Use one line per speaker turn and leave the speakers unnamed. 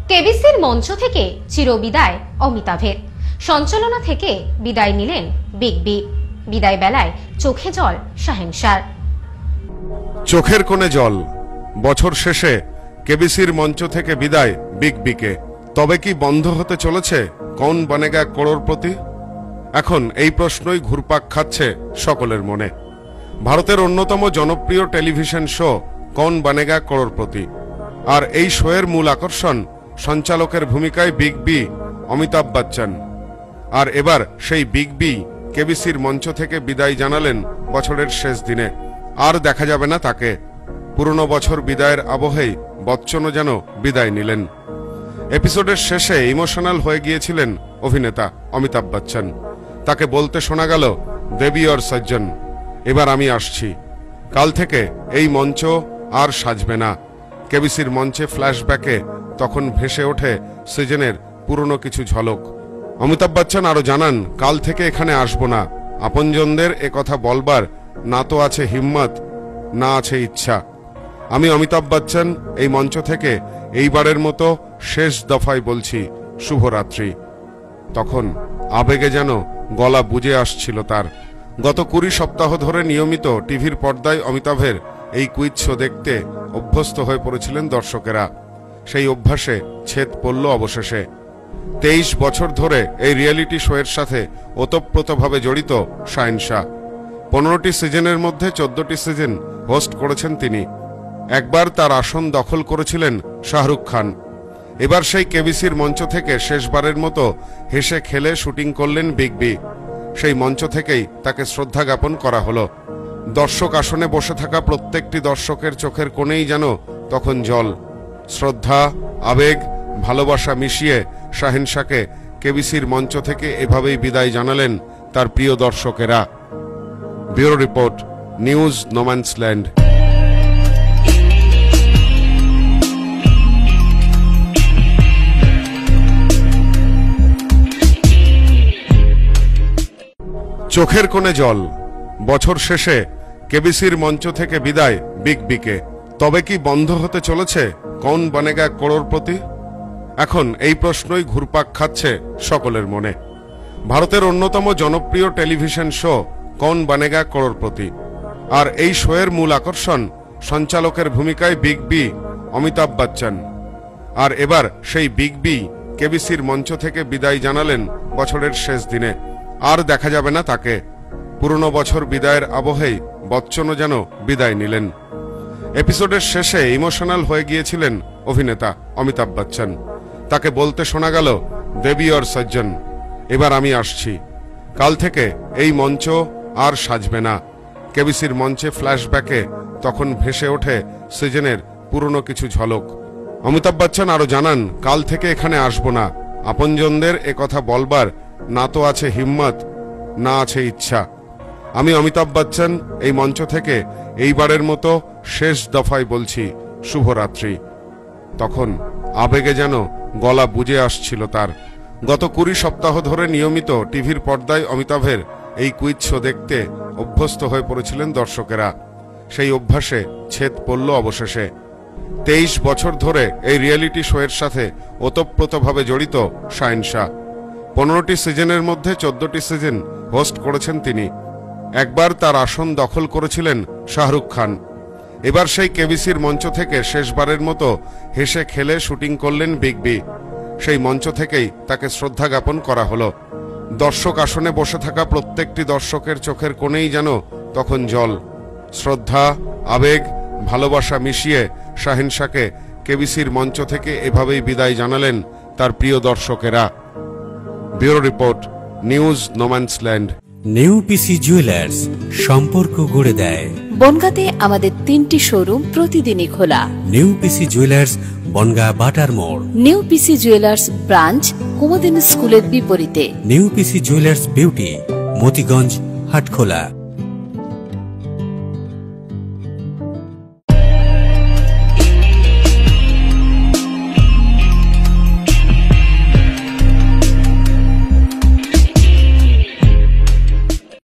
কেবিসির মঞ্চ থেকে চিরবিদায় অমিতাভের। সঞ্চালনা থেকে বিদায় নিলেন বিগ বি। বিদায় বেলায় চোখে জল শাহেনশার।
চোখের কোণে জল। বছর শেষে কেবিসির মঞ্চ থেকে বিদায় বিগ বিকে। তবে কি বন্ধ হতে চলেছে কৌন বনেগা করোড়পতি? এখন এই প্রশ্নই ঘুরপাক খাচ্ছে সকলের মনে। ভারতের অন্যতম জনপ্রিয় টেলিভিশন শো কৌন বনেগা করোড়পতি, আর এই শোয়ের মূল আকর্ষণ সঞ্চালকের ভূমিকায় বিগ বি অমিতাভ বচ্চন। আর এবার সেই বিগ বি কেবিসির মঞ্চ থেকে বিদায় জানালেন বছরের শেষ দিনে। আর দেখা যাবে না তাকে। পুরনো বছর বিদায়ের আবহেই বচ্চনও যেন বিদায় নিলেন। এপিসোডের শেষে ইমোশনাল হয়ে গিয়েছিলেন অভিনেতা অমিতাভ বচ্চন। তাকে বলতে শোনা গেল, দেবী और সজ্জন, এবার আমি আসছি। কাল থেকে এই মঞ্চ আর সাজবে না। কেবিসির মঞ্চে ফ্ল্যাশব্যাকে তখন ভেসে ওঠে সিজনের পুরনো কিছু ঝলক। অমিতাভ বচ্চন আরো জানান, কাল থেকে এখানে আসবো না। আপনজনদের একথা বলবার না তো আছে হিম্মত, না আছে ইচ্ছা। আমি অমিতাভ বচ্চন এই মঞ্চ থেকে এইবারের মতো শেষ দফায় বলছি শুভরাত্রি। তখন আবেগে যেন গলা বুজে আসছিল তার। গত 20 সপ্তাহ ধরে নিয়মিত টিভির পর্দায় অমিতাভের এই কুইজ শো দেখতে অভ্যস্ত হয়ে পড়েছিলেন দর্শকেরা। সেই অভ্যাসে ছেদ পড়ল অবশেষে। 23 বছর ধরে এই রিয়েলিটি শোয়ের সাথে ওতপ্রোতভাবে জড়িত শাহেনশা। 15টি সিজনের মধ্যে 14টি সিজন হোস্ট করেছেন তিনি। একবার তার আসন দখল করেছিলেন শাহরুখ খান। এবার সেই কেবিসির মঞ্চ থেকে শেষবারের মতো হেসে খেলে শুটিং করলেন বিগ বি। সেই মঞ্চ থেকেই তাকে শ্রদ্ধা জ্ঞাপন করা হলো। দর্শক আসনে বসে থাকা প্রত্যেকটি দর্শকের চোখের কোণেই যেন তখন জল। শ্রদ্ধা, আবেগ, ভালোবাসা মিশিয়ে শাহেনশাকে কেবিসির মঞ্চ থেকে এভাবেই বিদায় জানালেন তার প্রিয় দর্শকেরা। Bureau report, news No Man's Land. চোখের কোণে জল। বছর শেষে কেবিসির মঞ্চ থেকে বিদায় বিগ বিকে। তবে কি বন্ধ হতে চলেছে কৌন বনেগা করোড়পতি? এখন এই প্রশ্নই ঘুরপাক খাচ্ছে সকলের মনে। ভারতের অন্যতম জনপ্রিয় টেলিভিশন শো কৌন বনেগা করোড়পতি, আর এই শোয়ের মূল আকর্ষণ সঞ্চালকের ভূমিকায় বিগ বি অমিতাভ বচ্চন। আর এবার সেই বিগ বি কেবিসির মঞ্চ থেকে বিদায় জানালেন বছরের শেষ দিনে। আর দেখা যাবে না তাকে। পুরনো বছর বিদায়ের আবহেই বচ্চনও যেন বিদায় নিলেন। এপিসোডের শেষে ইমোশনাল হয়ে গিয়েছিলেন অভিনেতা অমিতাভ বচ্চন। তাকে বলতে শোনা গেল, দেবী और সজ্জন, এবার আমি আসছি। কাল থেকে এই মঞ্চ আর সাজবে না। কেবিসির মঞ্চে ফ্ল্যাশব্যাকে তখন ভেসে ওঠে সিজনের পুরনো কিছু ঝলক। অমিতাভ বচ্চন আরো জানান, কাল থেকে এখানে আসবো না। আপনজনদের একথা বলবার না তো আছে হিম্মত, না আছে ইচ্ছা। আমি অমিতাভ বচ্চন এই মঞ্চ থেকে এইবারের মতো শেষ দফায় বলছি শুভরাত্রি। তখন আবেগে যেন গলা বুজে আসছিল তার। গত 20 সপ্তাহ ধরে নিয়মিত টিভির পর্দায় অমিতাভের এই কুইজ শো দেখতে অভ্যস্ত হয়ে পড়েছিলেন দর্শকেরা। সেই অভ্যাসে ছেদ পড়ল অবশেষে। 23 বছর ধরে এই রিয়েলিটি শোয়ের সাথে ওতপ্রোতভাবে জড়িত শাহেনশা। 15টি সিজনের মধ্যে 14টি সিজন হোস্ট করেছেন তিনি। একবার তার আসন দখল করেছিলেন শাহরুখ খান। এবার সেই কেবিসির মঞ্চ থেকে শেষবারের মতো হেসে খেলে শুটিং করলেন বিগ বি। সেই মঞ্চ থেকেই তাকে শ্রদ্ধা জ্ঞাপন করা হলো। দর্শক আসনে বসে থাকা প্রত্যেকটি দর্শকের চোখের কোণেই যেন তখন জল। শ্রদ্ধা, আবেগ, ভালোবাসা মিশিয়ে শাহেনশাকে কেবিসির মঞ্চ থেকে এভাবেই বিদায় জানালেন তার প্রিয় দর্শকেরা। Bureau report, news No Man's Land.
New P C Jewellers, সম্পর্ক গড়ে দেয়।
বনগাঁতে আমাদের 3টি শোরুম প্রতিদিনই খোলা।
নিউ পিসি জুয়েলার্স, বনগাঁ বাটার মোড়।
New P C Jewellers branch Kumudini স্কুলের বিপরীতে।
New P C Jewellers Beauty, Motiganj, Hatkhola.